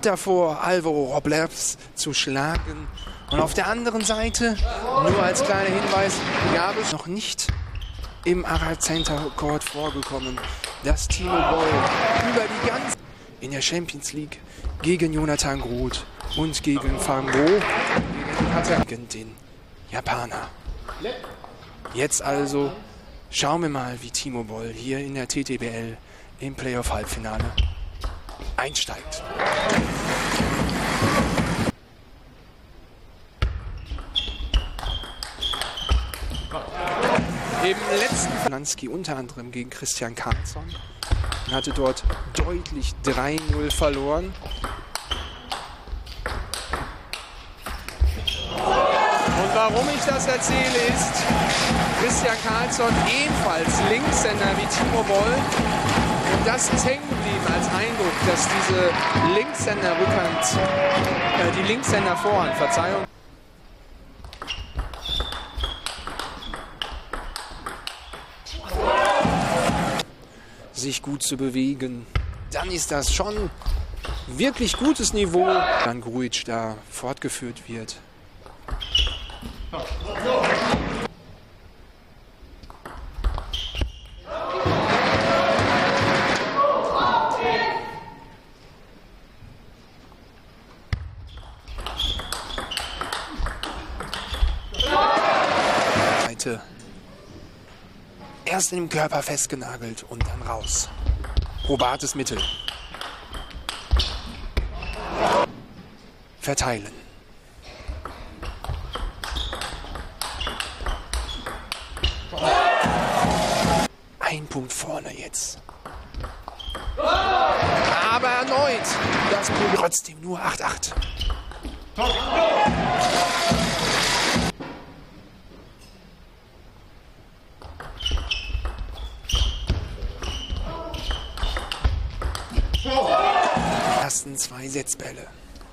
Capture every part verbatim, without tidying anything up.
davor, Alvaro Robles zu schlagen. Und auf der anderen Seite, nur als kleiner Hinweis, gab es noch nicht im Arad Center Court vorgekommen, dass Timo Boll über die ganze in der Champions League gegen Jonathan Groth und gegen Van Gogh gegen den Japaner. Jetzt also schauen wir mal, wie Timo Boll hier in der T T B L im Playoff-Halbfinale einsteigt. Im letzten Polanski unter anderem gegen Christian Karlsson und hatte dort deutlich drei null verloren. Und warum ich das erzähle ist, Christian Karlsson ebenfalls Linkshänder wie Timo Boll. Und das ist hängen geblieben als Eindruck, dass diese Linkshänder-Rückhand, äh, die Linkshänder-Vorhand, Verzeihung, sich gut zu bewegen, dann ist das schon wirklich gutes Niveau, dann Grujic da fortgeführt wird. Erst im Körper festgenagelt und dann raus. Probates Mittel. Verteilen. Ein Punkt vorne jetzt. Aber erneut. Das Problem trotzdem nur acht acht. Ersten zwei Setzbälle.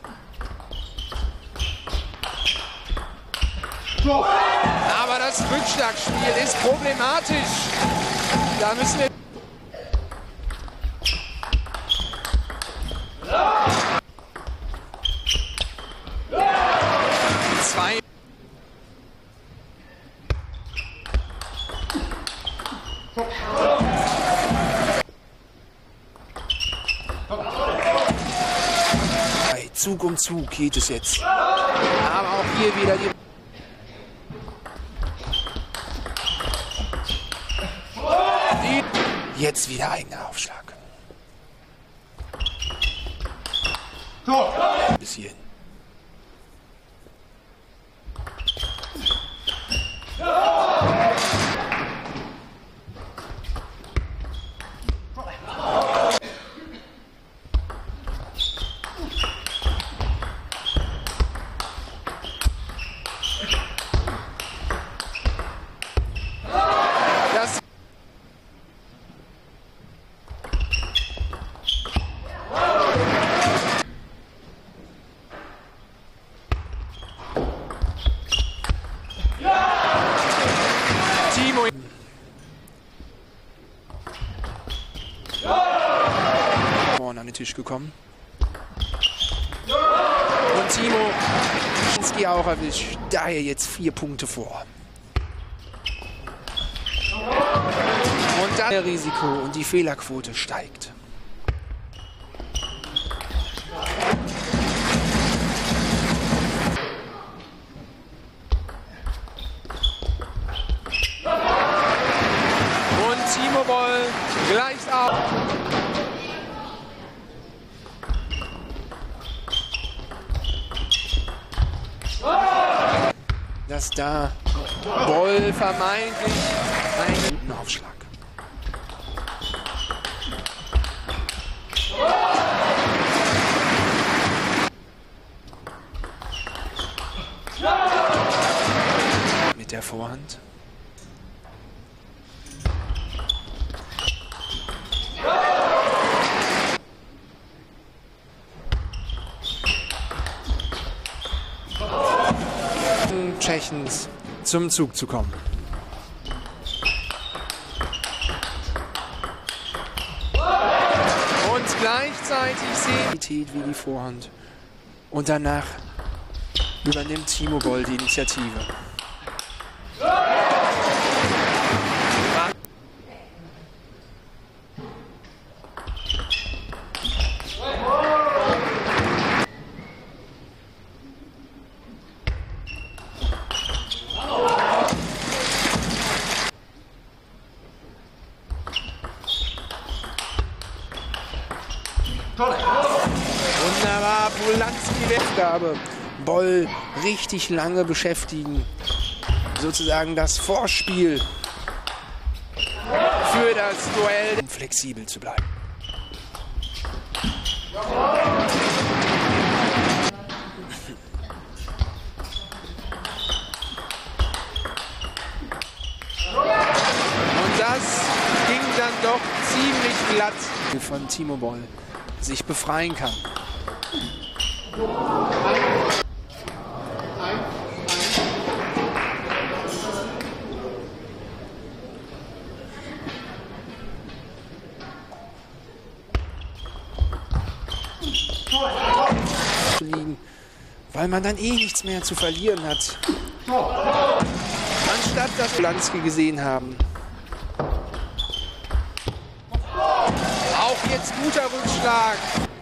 Aber das Rückschlagspiel ist problematisch. Da müssen wir zwei Zug um Zug geht es jetzt. Aber auch hier wieder die... die jetzt wieder eigener Aufschlag. Bis hierhin. Vorne an den Tisch gekommen. Und Timo Schinski auch erwischt. Daher jetzt vier Punkte vor. Und dann der Risiko und die Fehlerquote steigt. Und Timo Boll gleicht auf. Dass da Boll vermeintlich einen guten Aufschlag. Mit der Vorhand. Tschechens zum Zug zu kommen. Und gleichzeitig Kurzzeitig sehen wie die Vorhand. Und danach übernimmt Timo Boll die Initiative. Wunderbar, Polanski Aufgabe. Boll richtig lange beschäftigen. Sozusagen das Vorspiel für das Duell, um flexibel zu bleiben. Und das ging dann doch ziemlich glatt von Timo Boll sich befreien kann. Liegen, weil man dann eh nichts mehr zu verlieren hat. Anstatt dass wir Polanski gesehen haben. Auch jetzt guter Rückschlag.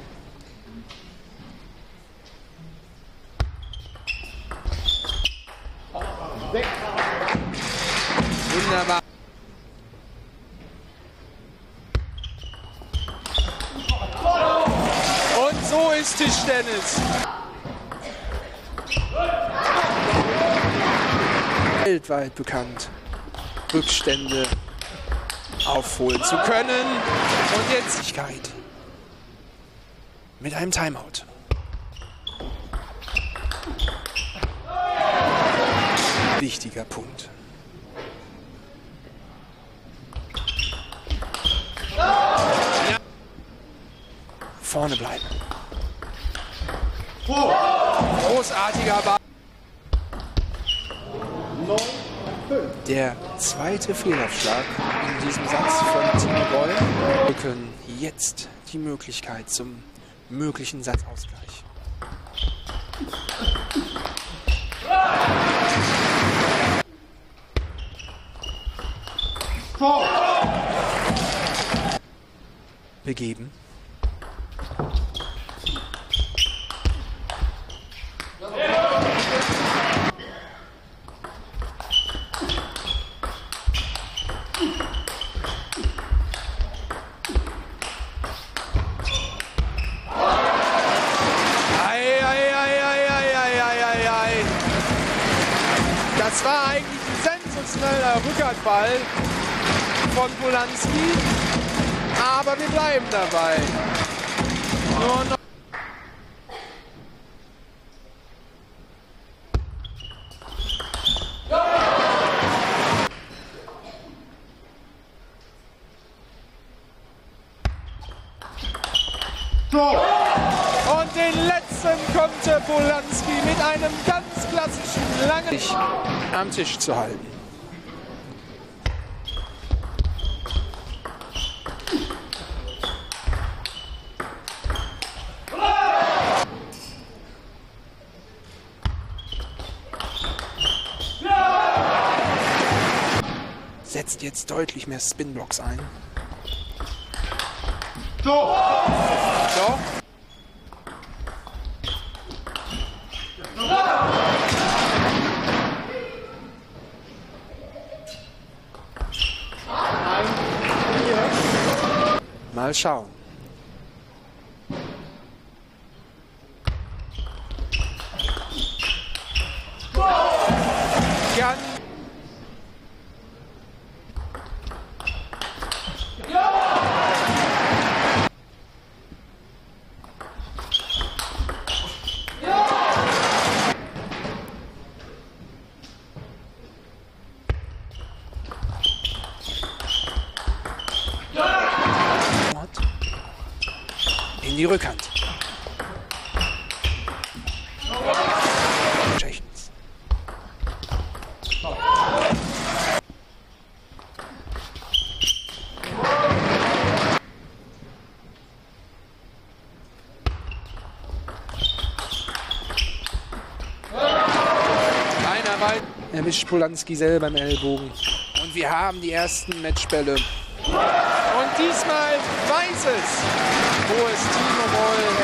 Wunderbar. Und so ist Tischtennis. Weltweit bekannt, Rückstände aufholen zu können. Und jetzt Sicherheit mit einem Timeout. Wichtiger Punkt. Ja. Vorne bleiben. Großartiger Ball. Der zweite Fehlaufschlag in diesem Satz von Timo Boll. Wir können jetzt die Möglichkeit zum möglichen Satzausgleich. Begeben. Das war eigentlich ein sensationeller Rückhandball von Polanski, aber wir bleiben dabei. Nur noch und den letzten konnte Polanski mit einem ganz klassischen langen am Tisch zu halten. Setzt jetzt deutlich mehr Spinblocks ein. So. So. Mal schauen. Jan. In die Rückhand. Tschechens. Ball. Erwischt Polanski selber im Ellbogen. Und wir haben die ersten Matchbälle. Und diesmal weiß es, wo es Timo Boll